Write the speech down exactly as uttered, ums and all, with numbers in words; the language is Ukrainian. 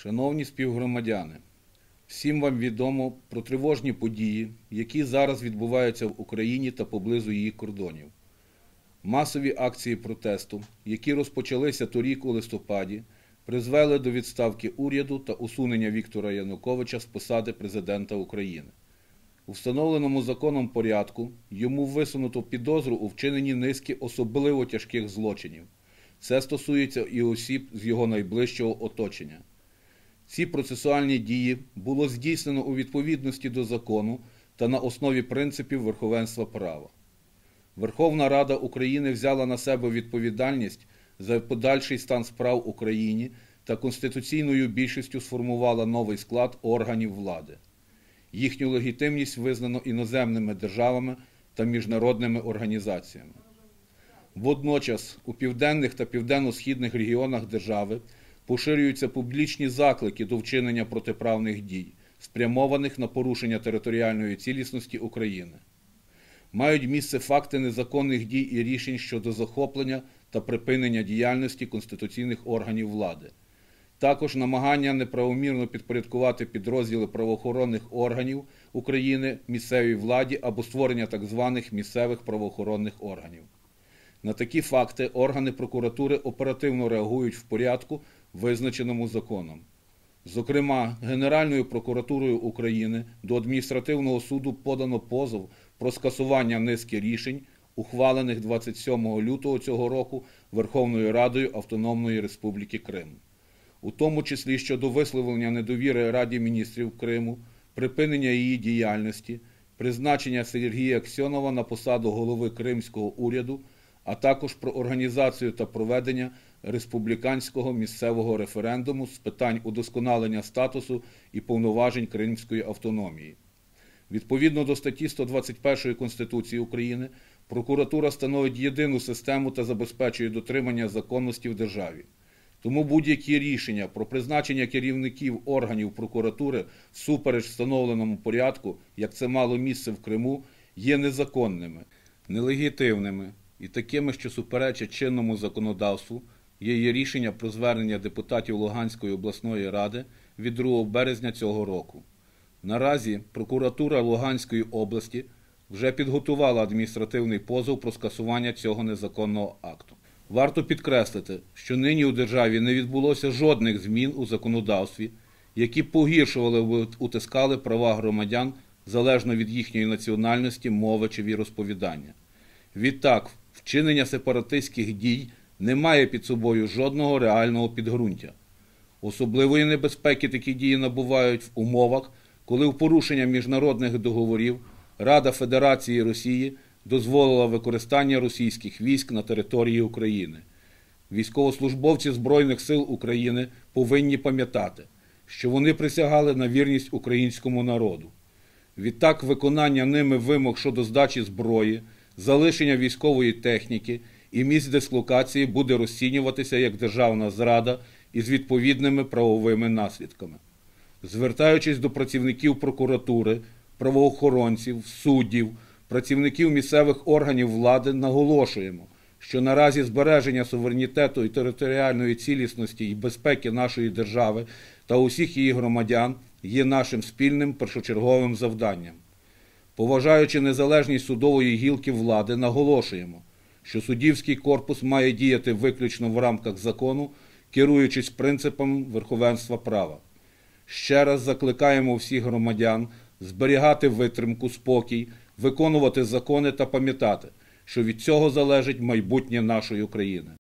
Шановні співгромадяни, всім вам відомо про тривожні події, які зараз відбуваються в Україні та поблизу її кордонів. Масові акції протесту, які розпочалися торік у листопаді, призвели до відставки уряду та усунення Віктора Януковича з посади президента України. У встановленому законом порядку йому висунуто підозру у вчиненні низки особливо тяжких злочинів. Це стосується і осіб з його найближчого оточення. Ці процесуальні дії було здійснено у відповідності до закону та на основі принципів верховенства права. Верховна Рада України взяла на себе відповідальність за подальший стан справ в Україні та конституційною більшістю сформувала новий склад органів влади. Їхню легітимність визнано іноземними державами та міжнародними організаціями. Водночас у південних та південно-східних регіонах держави поширюються публічні заклики до вчинення протиправних дій, спрямованих на порушення територіальної цілісності України. Мають місце факти незаконних дій і рішень щодо захоплення та припинення діяльності конституційних органів влади. Також намагання неправомірно підпорядкувати підрозділи правоохоронних органів України місцевій владі або створення так званих місцевих правоохоронних органів. На такі факти органи прокуратури оперативно реагують в порядку, визначеному законом. Зокрема, Генеральною прокуратурою України до адміністративного суду подано позов про скасування низки рішень, ухвалених двадцять сьомого лютого цього року Верховною Радою Автономної Республіки Крим. У тому числі щодо висловлення недовіри Раді міністрів Криму, припинення її діяльності, призначення Сергія Аксьонова на посаду голови Кримського уряду, а також про організацію та проведення республіканського місцевого референдуму з питань удосконалення статусу і повноважень Кримської автономії. Відповідно до статті сто двадцять першої Конституції України, прокуратура становить єдину систему та забезпечує дотримання законності в державі. Тому будь-які рішення про призначення керівників органів прокуратури всупереч встановленому порядку, як це мало місце в Криму, є незаконними, нелегітимними і такими, що суперечать чинному законодавству, є і рішення про звернення депутатів Луганської обласної ради від другого березня цього року. Наразі прокуратура Луганської області вже підготувала адміністративний позов про скасування цього незаконного акту. Варто підкреслити, що нині у державі не відбулося жодних змін у законодавстві, які погіршували або утискали права громадян залежно від їхньої національності, мови чи віросповідання. Відтак, вчинення сепаратистських дій не має під собою жодного реального підґрунтя. Особливої небезпеки такі дії набувають в умовах, коли в порушення міжнародних договорів Рада Федерації Росії дозволила використання російських військ на території України. Військовослужбовці Збройних сил України повинні пам'ятати, що вони присягали на вірність українському народу. Відтак, виконання ними вимог щодо здачі зброї, залишення військової техніки і місць дислокації буде розцінюватися як державна зрада із відповідними правовими наслідками. Звертаючись до працівників прокуратури, правоохоронців, суддів, працівників місцевих органів влади, наголошуємо, що наразі збереження суверенітету і територіальної цілісності і безпеки нашої держави та усіх її громадян є нашим спільним першочерговим завданням. Поважаючи незалежність судової гілки влади, наголошуємо, що суддівський корпус має діяти виключно в рамках закону, керуючись принципом верховенства права. Ще раз закликаємо всіх громадян зберігати витримку, спокій, виконувати закони та пам'ятати, що від цього залежить майбутнє нашої України.